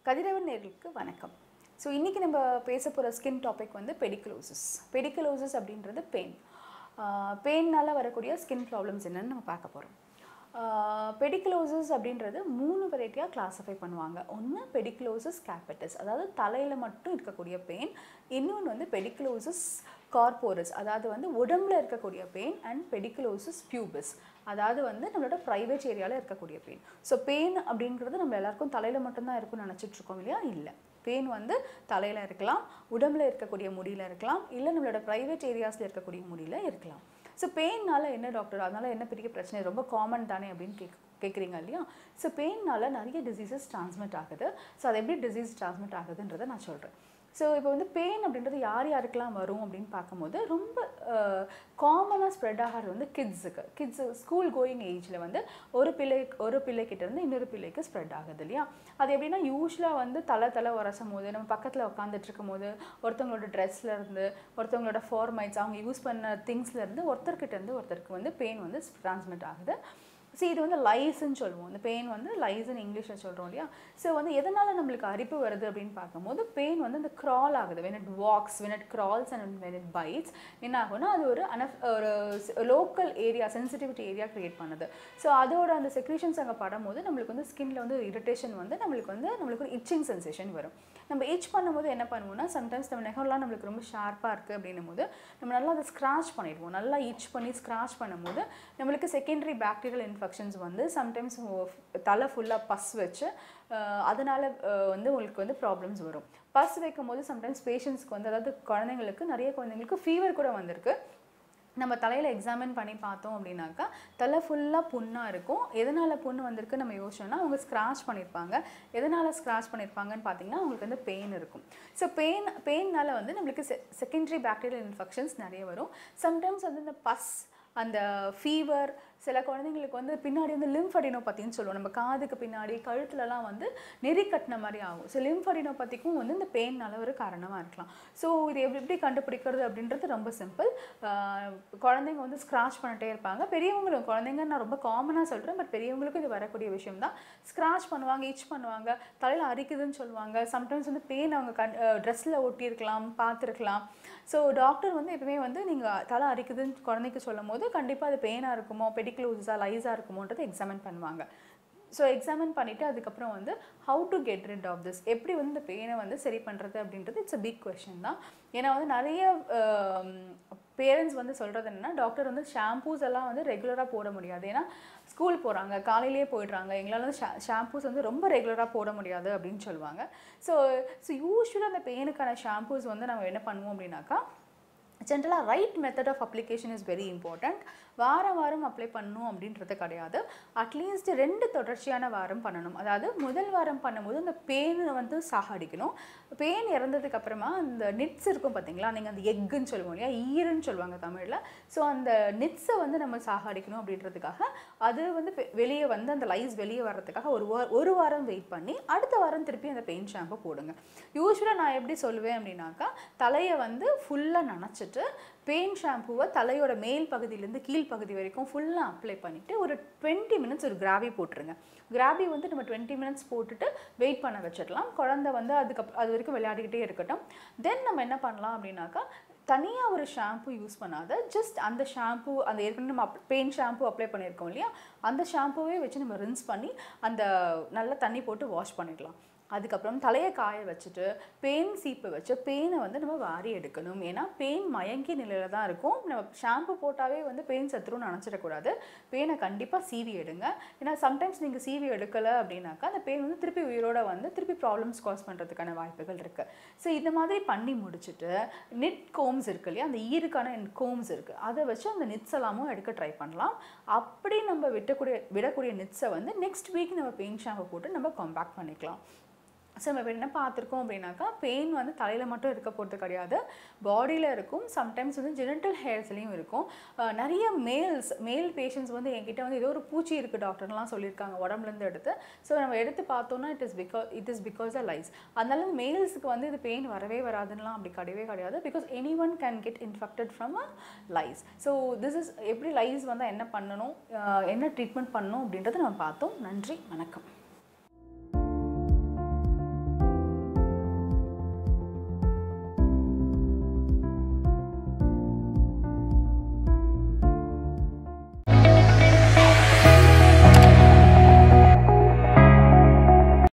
கதிரவன் நேயர்களுக்கு வணக்கம். ஸோ இன்றைக்கி நம்ம பேச போகிற ஸ்கின் டாபிக் வந்து பெடிகுலோசிஸ். பெடிகுலோசிஸ் அப்படின்றது பெயின். பெயினால் வரக்கூடிய ஸ்கின் ப்ராப்ளம்ஸ் என்னென்னு நம்ம பார்க்க போகிறோம். பெடிகுலோசிஸ் அப்படின்றது 3 வெரைட்டியாக கிளாஸிஃபை பண்ணுவாங்க. ஒன்று பெடிகுலோசிஸ் கேபிட்டஸ், அதாவது தலையில் மட்டும் இருக்கக்கூடிய பெயின். இன்னொன்று வந்து பெடிகுலோசிஸ் கார்போரஸ், அதாவது வந்து உடம்புல இருக்கக்கூடிய பெயின். அண்ட் பெடிகுலோசிஸ் பியூபிஸ், அதாவது வந்து நம்மளோட ப்ரைவேட் ஏரியாவில் இருக்கக்கூடிய பெயின். ஸோ பெயின் அப்படிங்கிறது நம்ம எல்லாருக்கும் தலையில் மட்டும்தான் இருக்கும்னு நினச்சிட்ருக்கோம் இல்லையா? இல்லை, பெயின் வந்து தலையில் இருக்கலாம், உடம்புல இருக்கக்கூடிய முடியில் இருக்கலாம், இல்லை நம்மளோட ப்ரைவேட் ஏரியாஸில் இருக்கக்கூடிய முடியில் இருக்கலாம். ஸோ பெயினால் என்ன டாக்டர், அதனால் என்ன பெரிய பிரச்சனை, ரொம்ப காமன் தானே அப்படின்னு கேட்குறீங்க இல்லையா? ஸோ பெயினால் நிறைய டிசீசஸ் ட்ரான்ஸ்மிட் ஆகுது. ஸோ அது எப்படி டிசீஸ் ட்ரான்ஸ்மிட் ஆகுதுன்றதை நான் சொல்கிறேன். ஸோ இப்போ வந்து பெயின் அப்படின்றது யாருக்கெல்லாம் வரும் அப்படின்னு பார்க்கும்போது ரொம்ப காமனாக ஸ்ப்ரெட் ஆகிறது வந்து கிட்ஸ் ஸ்கூல் கோயிங் ஏஜில் வந்து ஒரு பிள்ளைக்கிட்டேருந்து இன்னொரு பிள்ளைக்கு ஸ்ப்ரெட் ஆகுது இல்லையா? அது எப்படின்னா யூஸ்வலாக வந்து தலை உரசும் போது, நம்ம பக்கத்தில் உட்காந்துட்டு இருக்கும் போது, ஒருத்தவங்களோட ட்ரெஸ்லேருந்து, ஒருத்தவங்களோட ஃபார்மைட்ஸ், அவங்க யூஸ் பண்ண திங்ஸ்லேருந்து ஒருத்தர்கிட்டேருந்து ஒருத்தருக்கு வந்து பெயின் வந்து ட்ரான்ஸ்மிட் ஆகுது. ஸோ இது வந்து லைஸ்ன்னு சொல்லுவோம். இந்த பெயின் வந்து லைஸ்ன்னு இங்கிலீஷில் சொல்கிறோம் இல்லையா? ஸோ வந்து எதனால் நம்மளுக்கு அரிப்பு வருது அப்படின்னு பார்க்கும்போது, பெயின் வந்து இந்த க்ரால் ஆகுது. when it walks, when it crawls and when it bites, என்ன ஆகும்னா அது ஒரு local area, sensitivity area create பண்ணுது. ஸோ அதோட அந்த செக்ரீஷன்ஸ் அங்கே படும்போது நம்மளுக்கு வந்து ஸ்கின்ல வந்து இரிட்டேஷன் வந்து நம்மளுக்கு ஒரு இச்சிங் சென்சேஷன் வரும். நம்ம இச் பண்ணும்போது என்ன பண்ணுவோம்னா, சம்டைம்ஸ் நம்ம நெகம்லாம் நம்மளுக்கு ரொம்ப ஷார்ப்பாக இருக்குது அப்படின்னும் போது நம்ம நல்லா அதை ஸ்க்ராச் பண்ணிடுவோம். நல்லா இச் பண்ணி ஸ்க்ராச் பண்ணும்போது நம்மளுக்கு செகண்டரி பாக்டீரியல் இன்ஃபெக்ஷன்ஸ் வந்து சம்டைம்ஸ் தலை ஃபுல்லாக பஸ் வச்சு அதனால் வந்து உங்களுக்கு வந்து ப்ராப்ளம்ஸ் வரும். பஸ் வைக்கும் போது சம்டைம்ஸ் பேஷண்ட்ஸ்க்கு வந்து, அதாவது நிறைய குழந்தைங்களுக்கு ஃபீவர் கூட வந்திருக்கு. நம்ம தலையில் எக்ஸாமின் பண்ணி பார்த்தோம் அப்படின்னாக்கா தலை ஃபுல்லாக புண்ணாக இருக்கும். எதனால் புண்ணு வந்திருக்கு நம்ம யோசிச்சோம்னா, அவங்க ஸ்க்ராச் பண்ணியிருப்பாங்க. எதனால் ஸ்க்ராச் பண்ணியிருப்பாங்கன்னு பார்த்தீங்கன்னா அவங்களுக்கு வந்து பெயின் இருக்கும். ஸோ பெயினால் வந்து நம்மளுக்கு செகண்டரி பாக்டீரியல் இன்ஃபெக்ஷன்ஸ் நிறைய வரும். சம்டைம்ஸ் வந்து இந்த பஸ், அந்த ஃபீவர், சில குழந்தைங்களுக்கு வந்து பின்னாடி வந்து லிம்ஃபடினோபதின்னு சொல்லுவோம். நம்ம காதுக்கு பின்னாடி கழுத்துலலாம் வந்து நெறி கட்டின மாதிரி ஆகும். ஸோ லிம்ஃபடினோபதிக்கும் வந்து இந்த பெயின்னால ஒரு காரணமாக இருக்கலாம். ஸோ இது எப்படி கண்டுபிடிக்கிறது அப்படின்றது ரொம்ப சிம்பிள். குழந்தைங்க வந்து ஸ்க்ராச் பண்ணிட்டே இருப்பாங்க. பெரியவங்களும், குழந்தைங்க நான் ரொம்ப காமனாக சொல்கிறேன், பட் பெரியவங்களுக்கும் இது வரக்கூடிய விஷயம் தான். ஸ்க்ராச் பண்ணுவாங்க, இச் பண்ணுவாங்க, தலையில் அரிக்குதுன்னு சொல்லுவாங்க. சம்டைம்ஸ் வந்து பெயின் அவங்க ட்ரெஸ்ஸில் ஒட்டியிருக்கலாம், பார்த்துருக்கலாம். ஸோ டாக்டர் வந்து எப்பவுமே வந்து நீங்கள் தலை அரிக்குதுன்னு குழந்தைக்கு சொல்லும் போது கண்டிப்பாக அது பெயினாக இருக்குமோ, பெடிகுலோசிஸாக, லைஸாக இருக்குமோன்றதை எக்ஸாமின் பண்ணுவாங்க. ஸோ எக்ஸாமின் பண்ணிவிட்டு அதுக்கப்புறம் வந்து how to get rid of this, எப்படி வந்து இந்த பெயினை வந்து சரி பண்ணுறது அப்படின்றது இட்ஸ் அ பிக் கொஷின் தான். ஏன்னா வந்து நிறைய பேரண்ட்ஸ் வந்து சொல்கிறது என்னென்னா, டாக்டர் வந்து ஷாம்பூஸ் எல்லாம் வந்து ரெகுலராக போட முடியாது. ஏன்னா ஸ்கூல் போகிறாங்க, காலையிலேயே போயிடுறாங்க, எங்களால் வந்து ஷாம்பூஸ் வந்து ரொம்ப ரெகுலராக போட முடியாது அப்படின்னு சொல்லுவாங்க. ஸோ யூஸ்வலாக அந்த பெயினுக்கான ஷாம்பூஸ் வந்து நம்ம என்ன பண்ணுவோம் அப்படின்னாக்கா, ஜென்ரலாக right method of application is very important. வாரம் அப்ளை பண்ணணும் அப்படின்றது கிடையாது. அட்லீஸ்ட் 2 தொடர்ச்சியான வாரம் பண்ணணும். அதாவது முதல் வாரம் பண்ணும்போது அந்த பெயினை வந்து சாகடிக்கணும். பெயின் இறந்ததுக்கு அப்புறமா அந்த நிட்ஸ் இருக்கும் பார்த்தீங்களா, நீங்கள் அந்த எக்குன்னு சொல்லுவோம் இல்லையா, ஈருன்னு சொல்லுவாங்க தமிழில். ஸோ அந்த நிட்ஸை வந்து நம்ம சாகடிக்கணும் அப்படின்றதுக்காக அது வந்து வெளியே வந்து அந்த லைஸ் வெளியே வர்றதுக்காக ஒரு வாரம் வெயிட் பண்ணி அடுத்த வாரம் திருப்பி அந்த பெயின் ஷாம்பு போடுங்க. யூஸ்வலாக நான் எப்படி சொல்லுவேன் அப்படின்னாக்கா, தலையை வந்து ஃபுல்லாக நனைச்சிட்டு பெயின் ஷாம்புவை தலையோட மேல் பகுதியிலேருந்து கீழ் பகுதி வரைக்கும் ஃபுல்லாக அப்ளை பண்ணிவிட்டு ஒரு 20 மினிட்ஸ் ஒரு கிராவி போட்டுருங்க. கிராவி வந்து நம்ம 20 மினிட்ஸ் போட்டுட்டு வெயிட் பண்ண வச்சிடலாம். குழந்தை வந்து அது வரைக்கும் விளையாடிக்கிட்டே இருக்கட்டும். தென் நம்ம என்ன பண்ணலாம் அப்படின்னாக்கா, தனியாக ஒரு ஷாம்பு யூஸ் பண்ணாத, ஜஸ்ட் அந்த ஷாம்பு, அந்த ஏற்கனவே நம்ம பெயின் ஷாம்பு அப்ளை பண்ணியிருக்கோம் இல்லையா, அந்த ஷாம்புவே வச்சு நம்ம ரின்ஸ் பண்ணி அந்த நல்லா தண்ணி போட்டு வாஷ் பண்ணிடலாம். அதுக்கப்புறம் தலையை காய வச்சுட்டு பெயின் சீப்பை வச்சு பெயினை வந்து நம்ம வாரி எடுக்கணும். ஏன்னா பெயின் மயங்கிய நிலையில் தான் இருக்கும். நம்ம ஷாம்பு போட்டாவே வந்து பெயின் சத்துருன்னு நினச்சிடக்கூடாது. பெயினை கண்டிப்பாக சீவி எடுங்க. ஏன்னா சம்டைம்ஸ் நீங்கள் சீவி எடுக்கலை அப்படின்னாக்கா அந்த பெயின் வந்து திருப்பி உயிரோட வந்து திருப்பி ப்ராப்ளம்ஸ் காஸ் பண்ணுறதுக்கான வாய்ப்புகள் இருக்குது. ஸோ இந்த மாதிரி பண்ணி முடிச்சுட்டு நிட் கோம்ஸ் இருக்குது இல்லையா, அந்த ஈருக்கான கோம்ஸ் இருக்குது, அதை வச்சு அந்த நிட்ஸ் எல்லாமும் எடுக்க ட்ரை பண்ணலாம். அப்படி நம்ம விடக்கூடிய நிட்ஸை வந்து நெக்ஸ்ட் வீக் நம்ம பெயின் ஷாம்பு போட்டு நம்ம காம்பேக்ட் பண்ணிக்கலாம். ஸோ நம்ம என்ன பார்த்துருக்கோம் அப்படின்னாக்கா, பெயின் வந்து தலையில் மட்டும் இருக்க போகிறது கிடையாது, பாடியில் இருக்கும். சம்டைம்ஸ் வந்து ஜெனிட்டல் ஹேர்ஸ்லேயும் இருக்கும். நிறைய மேல் பேஷண்ட்ஸ் வந்து என்கிட்ட வந்து ஏதோ ஒரு பூச்சி இருக்குது டாக்டர்லாம் சொல்லியிருக்காங்க உடம்புலேருந்து எடுத்து. ஸோ நம்ம எடுத்து பார்த்தோன்னா it is because a lice. அதனால மேல்ஸுக்கு வந்து இது பெயின் வரவே வராதுன்னெலாம் அப்படி கிடையவே கிடையாது. Because anyone can get infected from a lice. So this is எப்படி லைஸ் வந்தால் என்ன பண்ணணும், என்ன ட்ரீட்மெண்ட் பண்ணணும் அப்படின்றத நம்ம பார்த்தோம். நன்றி, வணக்கம்.